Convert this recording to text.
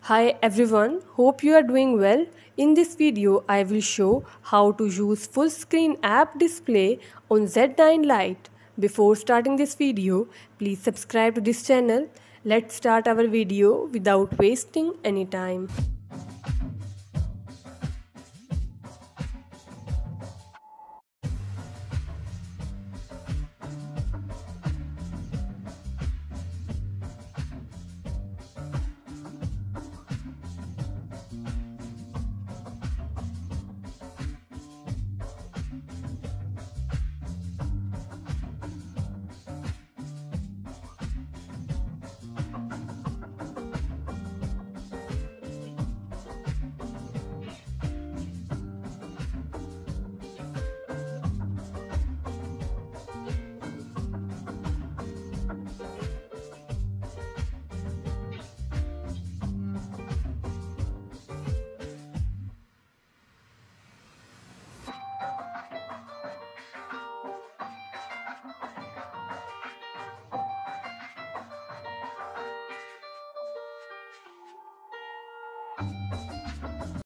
Hi everyone, hope you are doing well. In this video, I will show how to use full screen app display on Z9 Lite. Before starting this video, please subscribe to this channel. Let's start our video without wasting any time.